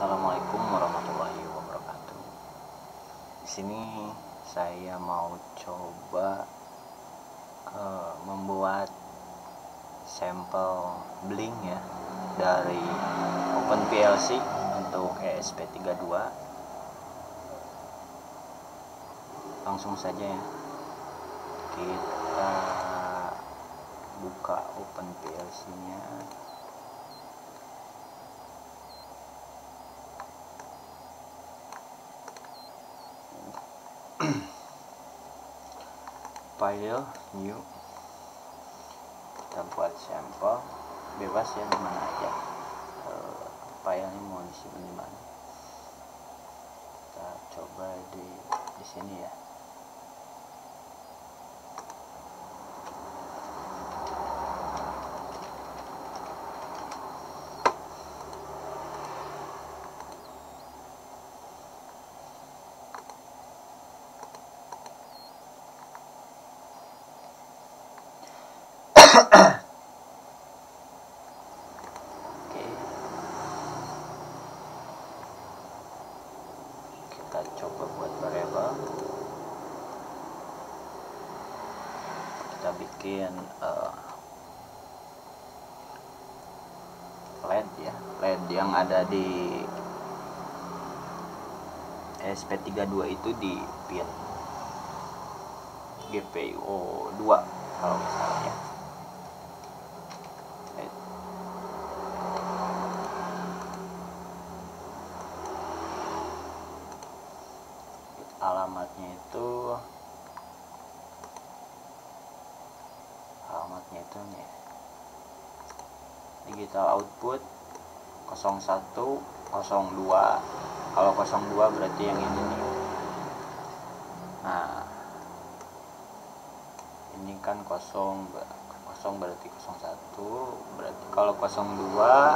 Assalamualaikum warahmatullahi wabarakatuh. Di sini saya mau coba membuat sampel bling ya dari OpenPLC untuk ESP32. Langsung saja ya, kita buka OpenPLC-nya. File new, kita buat sampel, bebas ya, dimana aja filenya mau disimpan di mana. Kita coba di sini ya. Oke, kita coba buat variabel. Kita bikin LED ya, LED yang ada di ESP32 itu di pin GPIO 2 kalau misalnya. Alamatnya itu nih, digital output 01 02. Kalau 02 berarti yang ini nih. Nah, ini kan kosong berarti 01, berarti kalau 02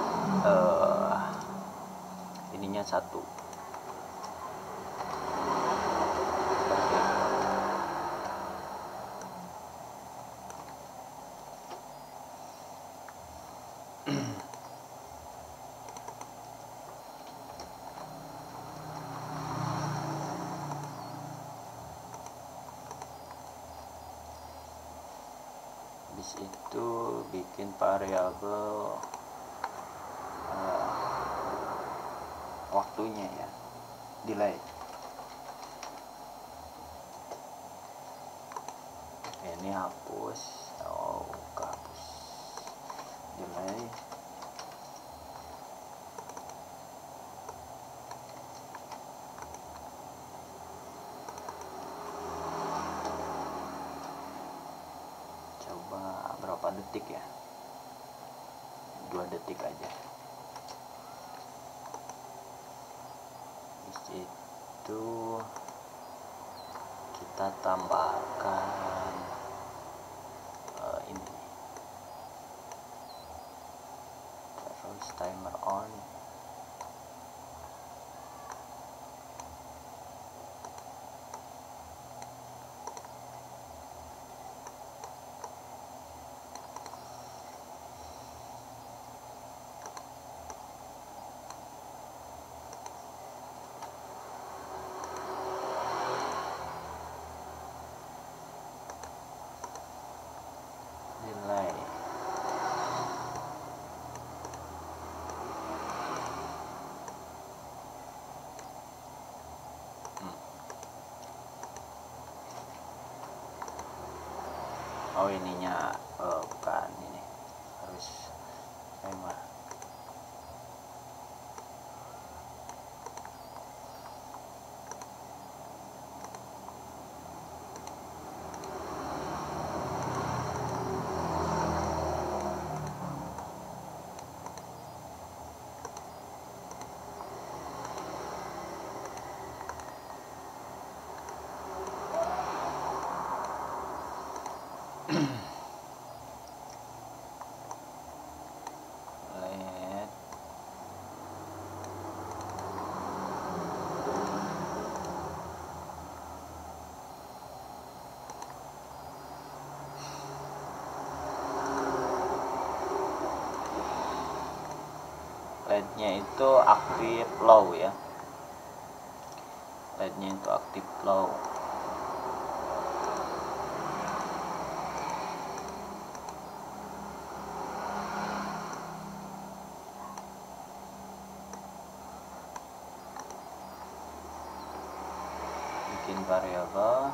ininya 1. Habis itu bikin variabel waktunya ya, delay. Ini hapus, kehapus delay. Berapa detik ya? 2 detik aja. Di situ kita tambahkan ini, terus timer on. Delay. Oh, ininya bukan ini, harus timer. LED-nya itu aktif low ya, LED-nya itu aktif low. Bikin variabel,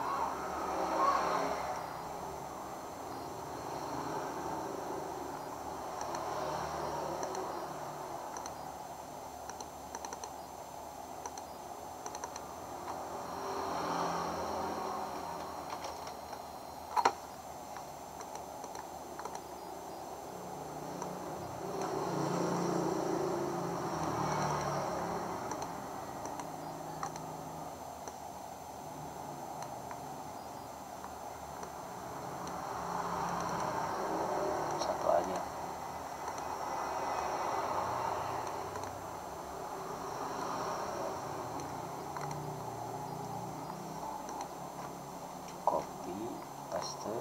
satu aja. Copy, paste.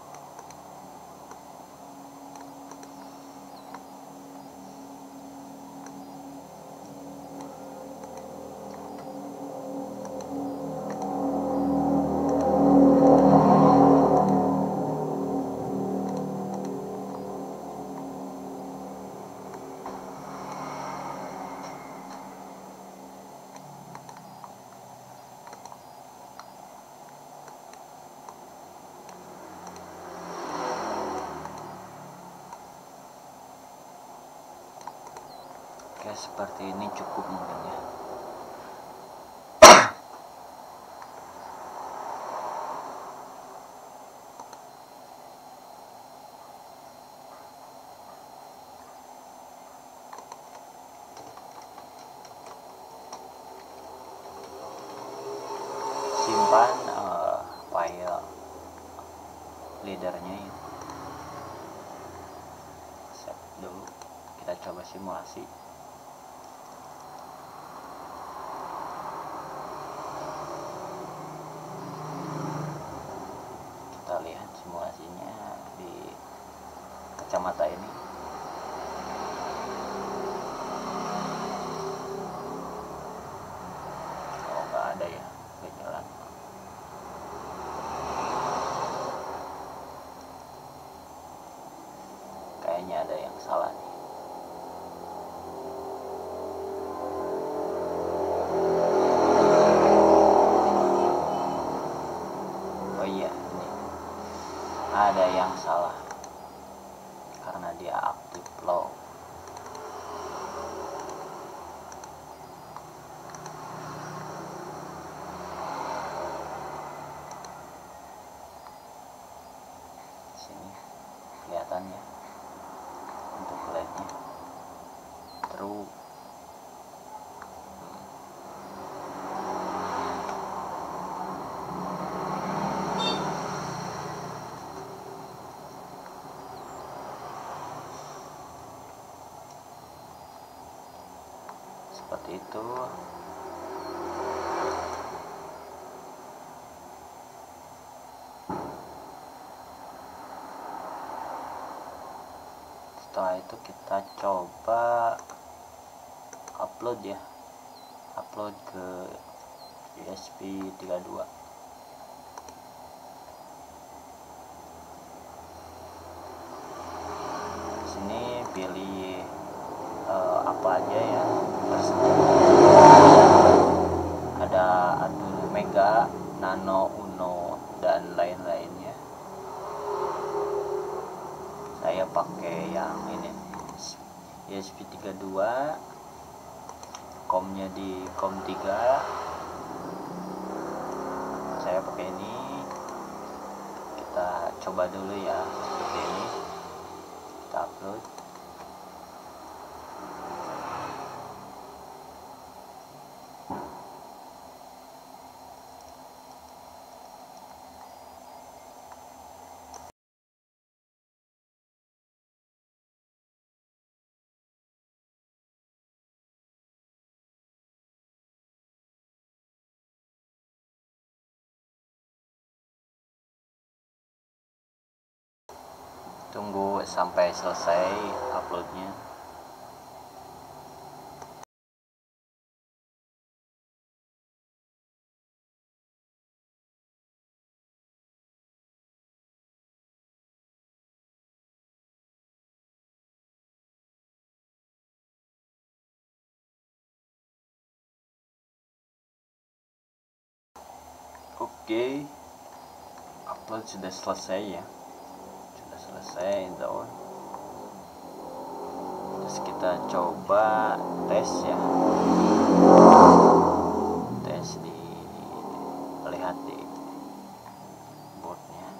Oke, seperti ini cukup mungkin ya. Simpan file leadernya ya. Save dulu, kita coba simulasi. Kita lihat simulasinya di kacamata ini. Oh, nggak ada ya, nggak jalan. Kayaknya ada yang salah nih. Oh iya, ini ada yang salah karena dia aktif low. Sini kelihatannya untuk LED-nya terus. Seperti itu. Setelah itu kita coba upload ya, upload ke USB 32. Sini pilih apa aja ya, ada Arduino Mega, Nano, Uno, dan lain-lainnya. Saya pakai yang ini, USB 32, komnya di kom 3. Saya pakai ini. Kita coba dulu ya, seperti ini. Kita upload. Tunggu sampai selesai uploadnya. Oke, upload sudah selesai ya, sudah selesai down. Terus kita coba tes ya, tes di, lihat di boardnya.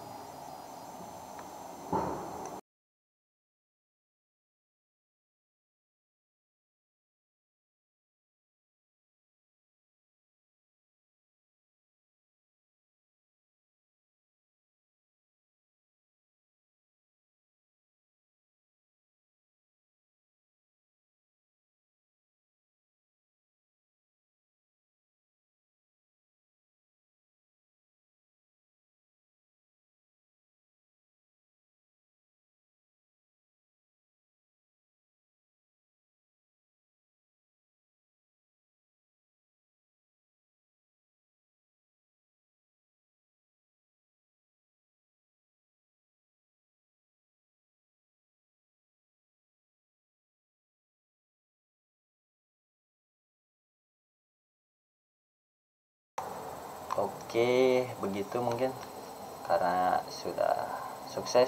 Oke, begitu mungkin karena sudah sukses.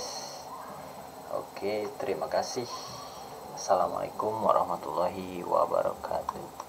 Oke, terima kasih. Assalamualaikum warahmatullahi wabarakatuh.